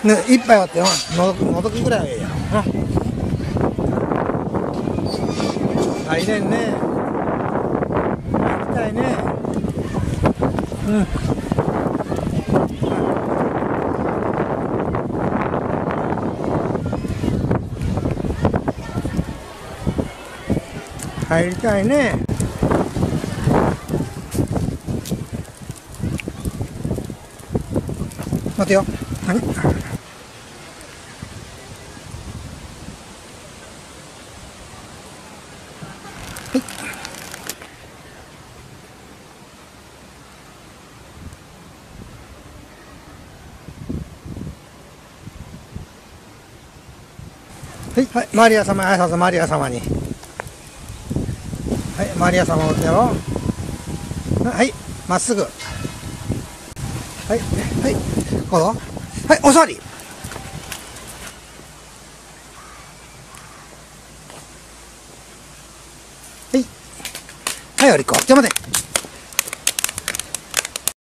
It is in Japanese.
ね、一杯割ってのぞくぐらいはええやろな。入れんね。入りたいね。うん。入りたいね。待てよ。何？はい、はい、マリア様、挨拶マリア様に。はい、マリア様おってやろ。はい、まっすぐ。はい、はい、こうぞ。はい、お座り。はい、はい、おりこ。じゃあ待て。